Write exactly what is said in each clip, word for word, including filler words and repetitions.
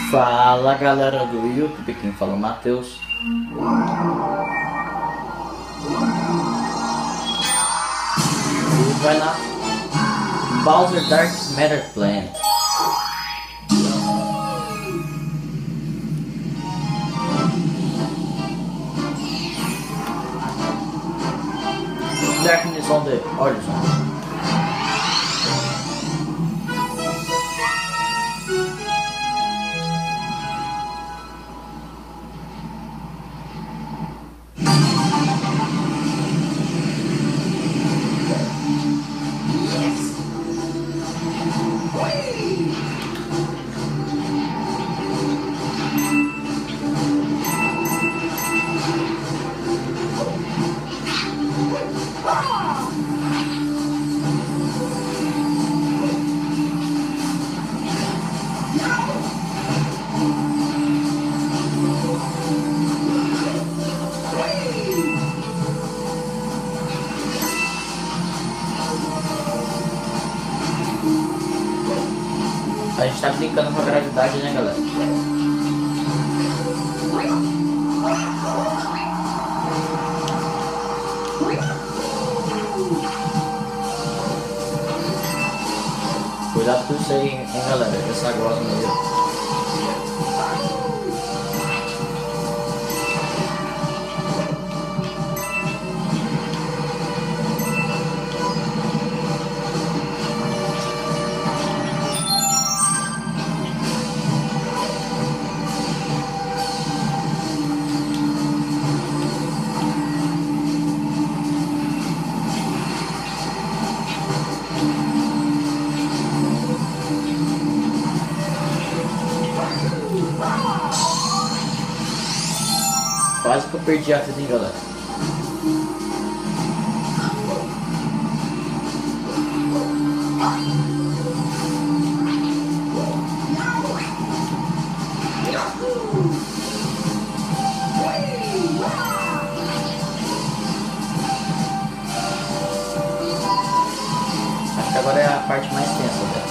Fala galera do YouTube, quem fala é o Matheus. E vai lá, Bowser Dark Matter Planet. Darkness on the Horizon. A gente tá brincando com a gravidade, né, galera? Cuidado com isso aí, hein, galera? Essa grossa mesmo. Quase que eu perdi a vida, hein, galera. Acho que agora é a parte mais tensa dela.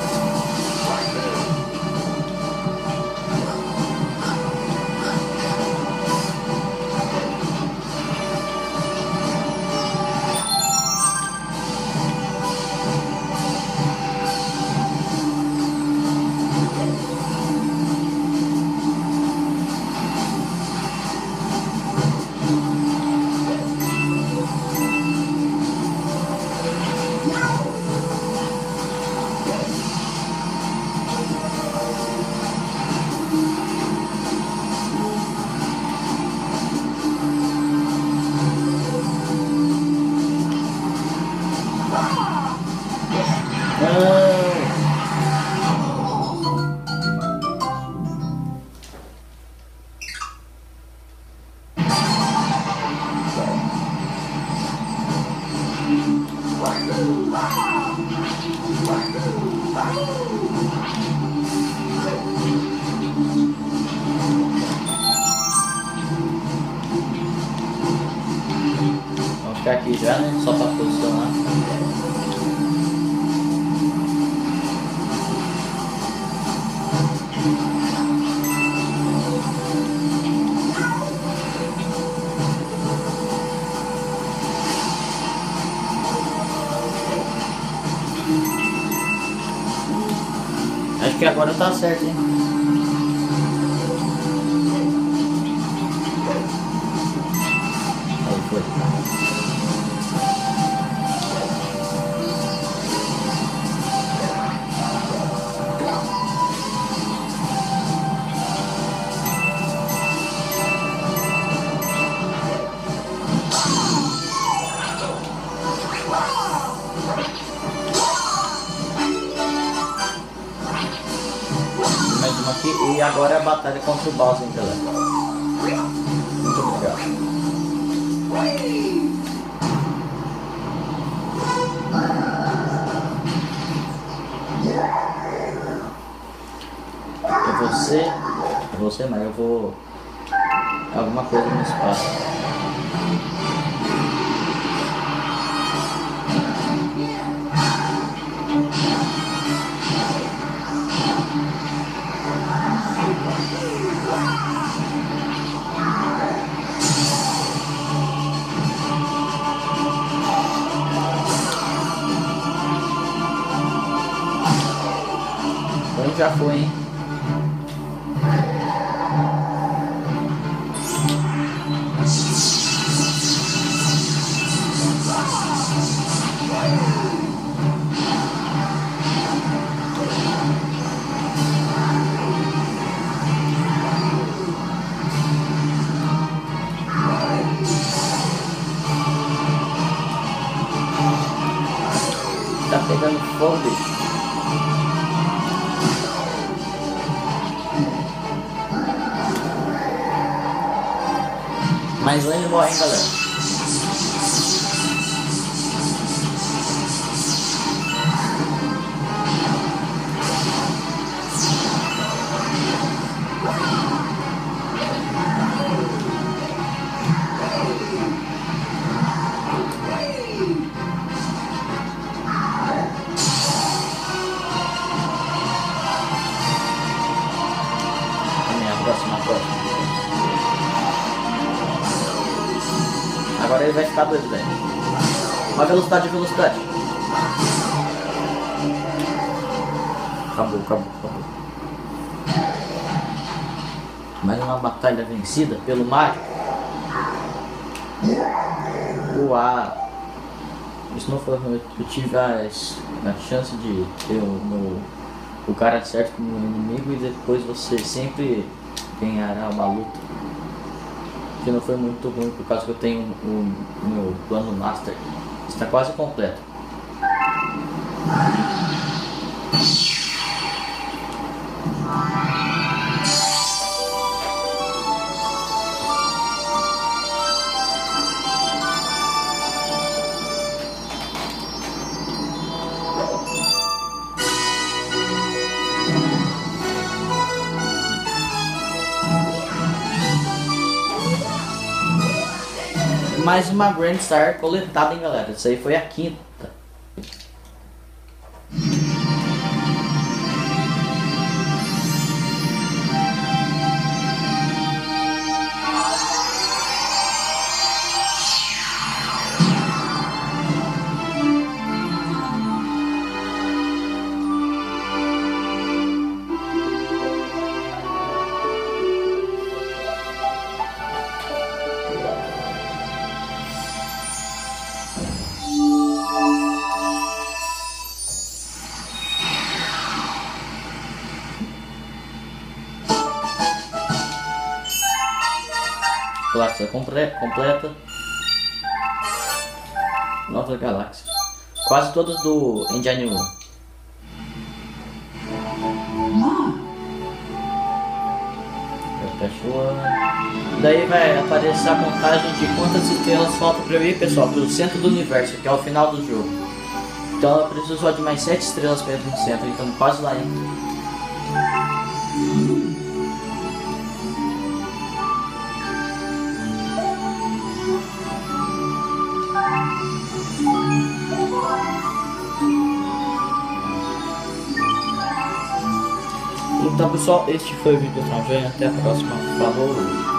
Vamos ficar aqui já, né? Só para posicionar. Acho que agora tá certo, hein? Aí foi. Mais uma aqui e agora é a batalha contra o Bowser, galera. Muito obrigado. É você, é você, mas eu vou alguma coisa no espaço. Já foi, hein? Tá pegando fogo, bicho. Mas um ele morre, hein, galera. A próxima, a próxima. Agora ele vai ficar doido, velho. Uma velocidade, velocidade. Acabou, acabou, acabou. Mais uma batalha vencida pelo Mario. Uau! Isso não foi. Eu tive a, a chance de ter o, meu, o cara certo como inimigo e depois você sempre ganhará uma luta. Que não foi muito ruim por causa que eu tenho o, o meu plano master está quase completo. Mais uma Grand Star coletada, hein, galera? Isso aí foi a quinta. Galáxia completa. Novas galáxias. Quase todas do Engine um. Fechou. Daí vai aparecer a contagem de quantas estrelas faltam para eu ir, pessoal, para o centro do universo, que é o final do jogo. Então eu preciso só de mais sete estrelas para ir no centro, então quase lá, hein? Então pessoal, este foi o vídeo do Tronjão. Até a próxima. Falou!